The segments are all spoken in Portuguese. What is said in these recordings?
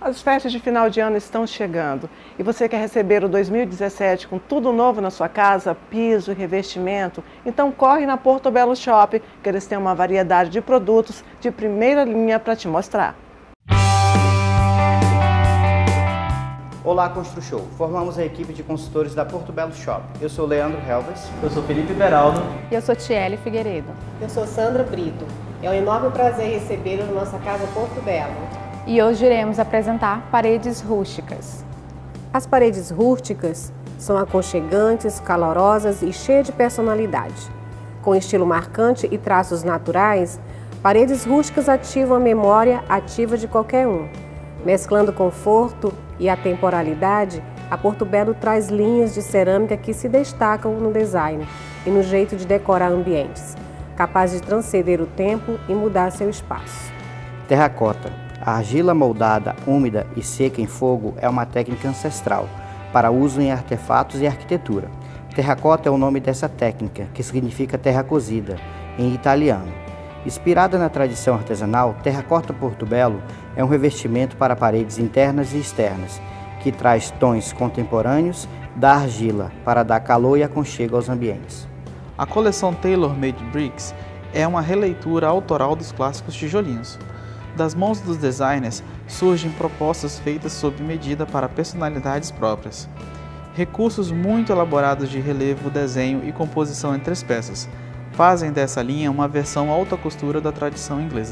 As festas de final de ano estão chegando e você quer receber o 2017 com tudo novo na sua casa, piso e revestimento? Então corre na Portobello Shop, que eles têm uma variedade de produtos de primeira linha para te mostrar. Olá, ConstruShow. Formamos a equipe de consultores da Portobello Shop. Eu sou Leandro Helves. Eu sou Felipe Beraldo. E eu sou Tiele Figueiredo. Eu sou Sandra Brito. É um enorme prazer recebê-lo na nossa casa Portobello. E hoje iremos apresentar paredes rústicas. As paredes rústicas são aconchegantes, calorosas e cheias de personalidade. Com estilo marcante e traços naturais, paredes rústicas ativam a memória ativa de qualquer um. Mesclando conforto e atemporalidade, a Portobello traz linhas de cerâmica que se destacam no design e no jeito de decorar ambientes, capaz de transcender o tempo e mudar seu espaço. Terracota. A argila moldada, úmida e seca em fogo é uma técnica ancestral para uso em artefatos e arquitetura. Terracota é o nome dessa técnica, que significa terra cozida, em italiano. Inspirada na tradição artesanal, Terracota Portobello é um revestimento para paredes internas e externas, que traz tons contemporâneos da argila para dar calor e aconchego aos ambientes. A coleção Tailor Made Bricks é uma releitura autoral dos clássicos tijolinhos. Das mãos dos designers surgem propostas feitas sob medida para personalidades próprias. Recursos muito elaborados de relevo, desenho e composição entre as peças fazem dessa linha uma versão alta costura da tradição inglesa.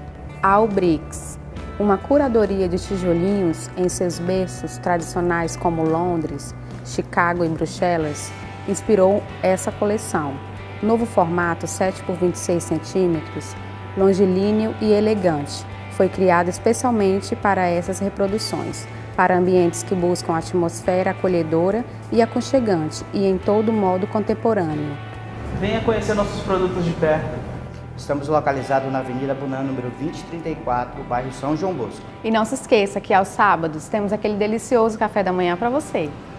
All Bricks, uma curadoria de tijolinhos em seus berços tradicionais como Londres, Chicago e Bruxelas, inspirou essa coleção. Novo formato 7 por 26 cm, longilíneo e elegante, foi criado especialmente para essas reproduções, para ambientes que buscam atmosfera acolhedora e aconchegante e em todo modo contemporâneo. Venha conhecer nossos produtos de perto. Estamos localizados na Avenida Bunan, número 2034, bairro São João Bosco. E não se esqueça que aos sábados temos aquele delicioso café da manhã para você.